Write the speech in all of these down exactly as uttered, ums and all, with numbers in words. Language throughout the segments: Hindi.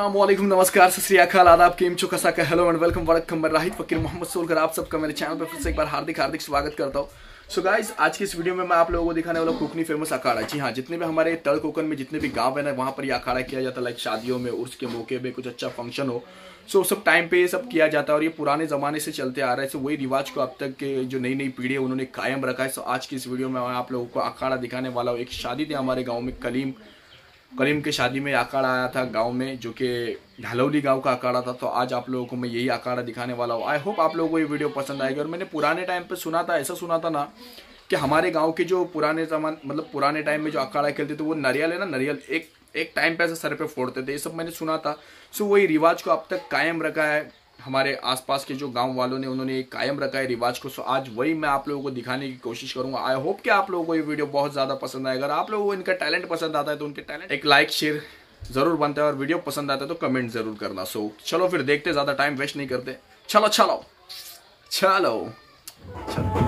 अस्सलामुअलैकुम, नमस्कार, सत श्री अकाल, आदाब, केम चो, कसा का, हेलो एंड वेलकम, वरकम राहिद फकीर मोहम्मद सोलकर आप सबका मेरे चैनल पर फिर से एक बार हार्दिक हार्दिक स्वागत करता हूँ। सो गाइस, आज की इस वीडियो में मैं आप लोगों को दिखाने वाला कुकनी फेमस अखाड़ा। जी हाँ, जितने भी हमारे तड़ कोकन में जितने भी गांव है ना, वहाँ पर ये अखाड़ा किया जाता है। लाइक शादियों में, उर्स के मौके पे, कुछ अच्छा फंक्शन हो, सो सब टाइम पे ये सब किया जाता है और ये पुराने जमाने से चलते आ रहा है। सो वही रिवाज को अब तक के जो नई नई पीढ़ी है उन्होंने कायम रखा है। सो आज की इस वीडियो में मैं आप लोगों को अखाड़ा दिखाने वाला हूँ। एक शादी थी हमारे गाँव में, कलीम करीम के शादी में अखाड़ा आया था गांव में, जो कि ढलौली गांव का अखाड़ा था। तो आज आप लोगों को मैं यही अखाड़ा दिखाने वाला हूँ। आई होप आप लोगों को ये वीडियो पसंद आएगी। और मैंने पुराने टाइम पे सुना था, ऐसा सुना था ना कि हमारे गांव के जो पुराने जमान मतलब पुराने टाइम में जो अखाड़ा खेलते थे वो नारियल है ना, नारियल एक एक टाइम पे ऐसे सर पे फोड़ते थे। ये सब मैंने सुना था। सो वही रिवाज को अब तक कायम रखा है। हमारे आसपास के जो गांव वालों ने उन्होंने कायम रखा है रिवाज को। सो आज वही मैं आप लोगों को दिखाने की कोशिश करूंगा। आई होप कि आप लोगों को ये वीडियो बहुत ज़्यादा पसंद आएगा। अगर आप लोगों को इनका टैलेंट पसंद आता है तो उनके टैलेंट एक लाइक शेयर जरूर बनता है, और वीडियो पसंद आता है तो कमेंट जरूर करना। सो चलो फिर देखते, ज़्यादा टाइम वेस्ट नहीं करते, चलो चलो चलो चलो।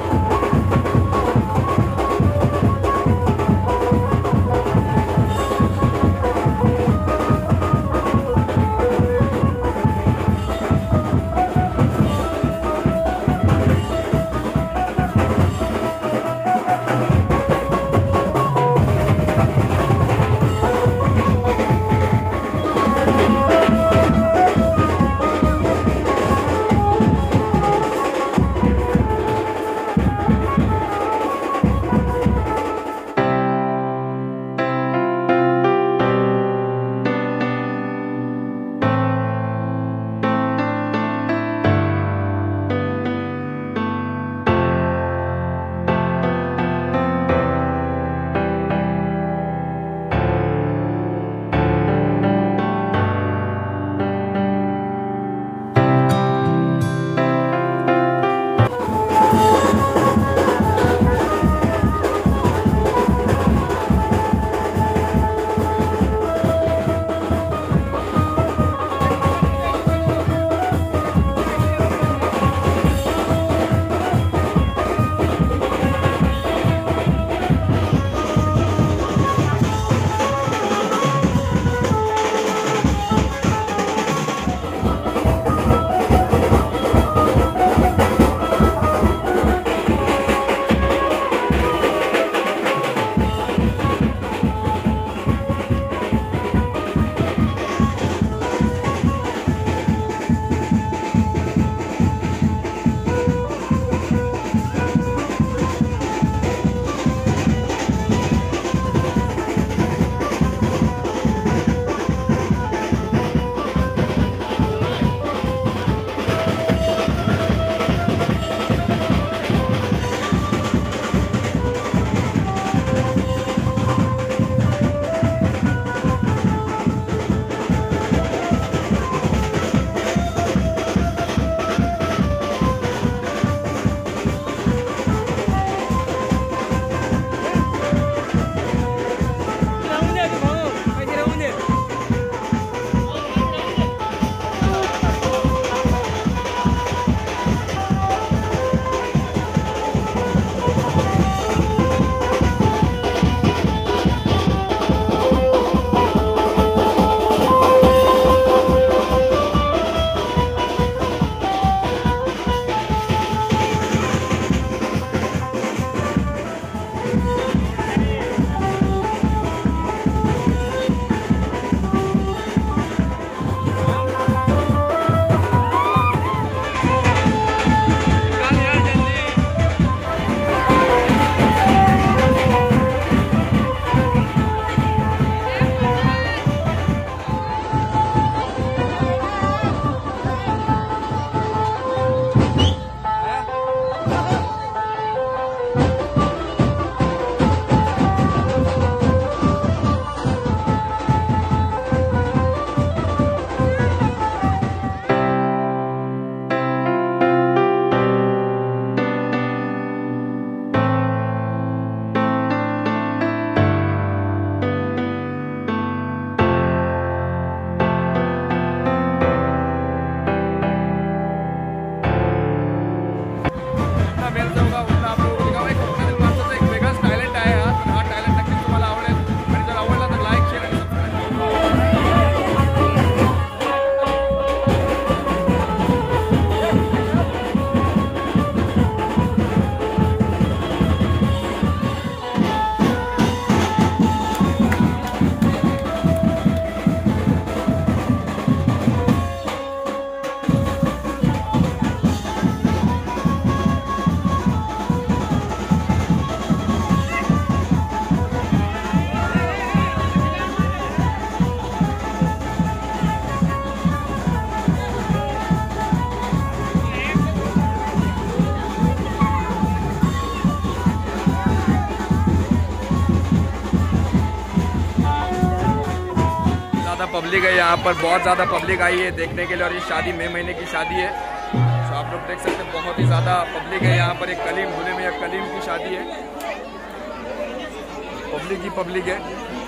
पब्लिक है यहाँ पर, बहुत ज़्यादा पब्लिक आई है देखने के लिए। और ये शादी मई महीने की शादी है, तो आप लोग देख सकते हैं बहुत ही ज़्यादा पब्लिक है यहाँ पर। एक कलीम दूल्हे में एक कलीम की शादी है, पब्लिक ही पब्लिक है।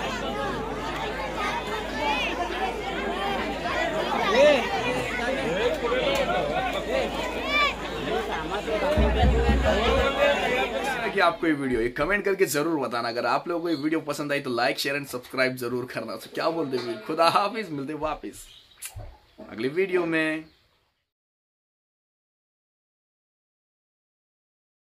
कि आपको ये वीडियो एक कमेंट करके जरूर बताना। अगर आप लोगों को ये वीडियो पसंद आई तो लाइक शेयर एंड सब्सक्राइब जरूर करना। तो क्या बोलते हैं, खुदा हाफिज, मिलते वापिस अगली वीडियो में।